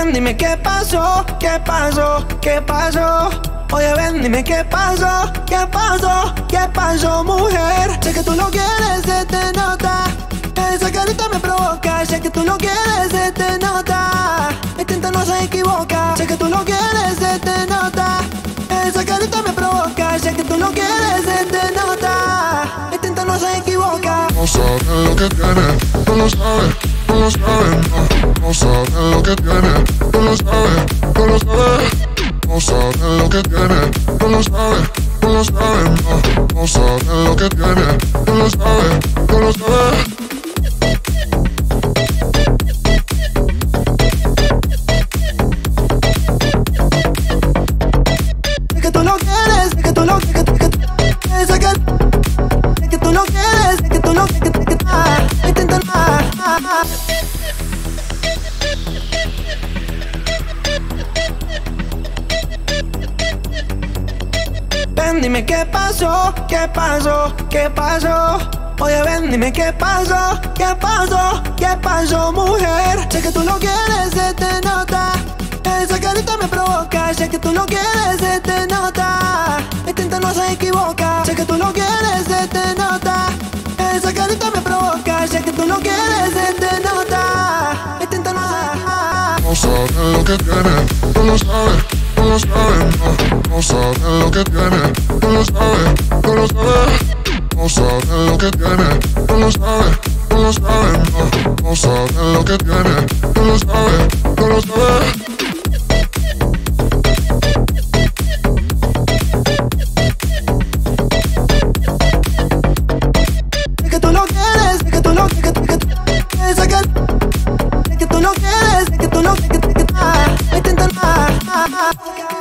Ven, dime qué pasó, qué pasó, qué pasó. Oye, ven, dime qué pasó, qué pasó, qué pasó, mujer. Sé que tú lo quieres, se te nota. Esa carita me provoca. Sé que tú lo quieres, se te nota. El tinta no se equivoca. Sé que tú lo quieres, se te nota. Esa carita me provoca. Sé que tú lo quieres, se te nota. El tinta no se equivoca. No sabe lo que tiene, no lo sabe, no lo sabe, no. No sabe lo que tiene, no lo sabe, no lo sabe. No sabe lo que tiene, no lo sabe, no lo sabe, no. No sabe lo que tiene, no lo sabe, no lo sabe. Sé que tú lo quieres, sé que tú lo quieres, sé que tú lo quieres, sé que tú lo quieres, intenta Ven, dime qué pasó, qué pasó, qué pasó. Oye, ven, dime qué pasó, qué pasó, qué pasó, mujer. Sé que tú lo quieres, se te nota. Esa carita me provoca. Sé que tú lo quieres, se te nota. El tinta no se equivoca. Sé que tú lo quieres, se te nota. Esa carita me provoca. Sé que tú lo quieres, se te nota. El tinta no se... No sabe lo que tiene, no lo sabe, no lo sabe, no. No sabe lo que tiene, no lo sabe, no lo sabe. No sabe lo que tiene, no lo sabe, no lo sabe, no. No sabe lo que tiene, no lo sabe, no lo sabe. Sé que tú lo quieres, sé que tú lo quieres, sé que tú lo quieres, sé que tú lo quieres, intenta